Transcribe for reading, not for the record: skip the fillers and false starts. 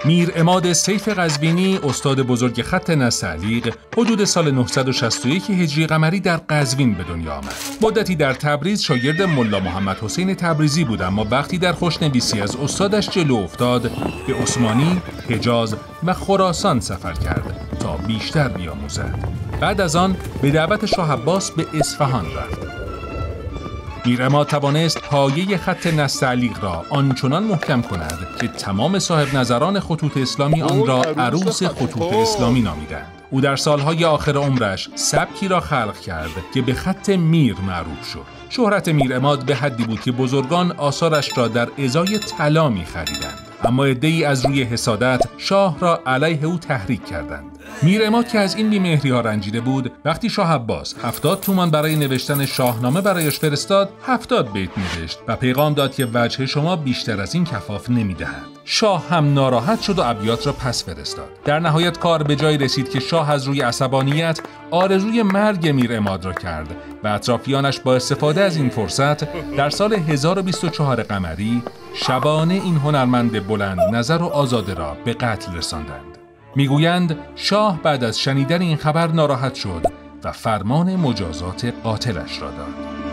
میر عماد سیف قزوینی، استاد بزرگ خط نستعلیق، حدود سال 961 هجری قمری در قزوین به دنیا آمد. مدتی در تبریز شاگرد ملا محمد حسین تبریزی بود، اما وقتی در خوشنویسی از استادش جلو افتاد، به عثمانی، حجاز و خراسان سفر کرد تا بیشتر بیاموزد. بعد از آن به دعوت شاه عباس به اصفهان رفت. میر عماد توانست پایه خط نستعلیق را آنچنان محکم کند که تمام صاحب نظران خطوط اسلامی آن را عروس خطوط اسلامی نامیدند. او در سالهای آخر عمرش سبکی را خلق کرد که به خط میر معروف شد. شهرت میر عماد به حدی بود که بزرگان آثارش را در ازای طلا می‌خریدند، اما عده‌ای از روی حسادت شاه را علیه او تحریک کردند. میر عماد که از این بی‌مهری‌ها رنجیده بود، وقتی شاه عباس 70 تومان برای نوشتن شاهنامه برایش فرستاد، 70 بیت نوشت و پیغام داد که وجه شما بیشتر از این کفاف نمی‌دهد. شاه هم ناراحت شد و ابیات را پس فرستاد. در نهایت کار به جای رسید که شاه از روی عصبانیت آرزوی مرگ میر عماد را کرد و اطرافیانش با استفاده از این فرصت در سال 1024 قمری شبانه این هنرمند بلند نظر و آزاده را به قتل رساندند. میگویند شاه بعد از شنیدن این خبر ناراحت شد و فرمان مجازات قاتلش را داد.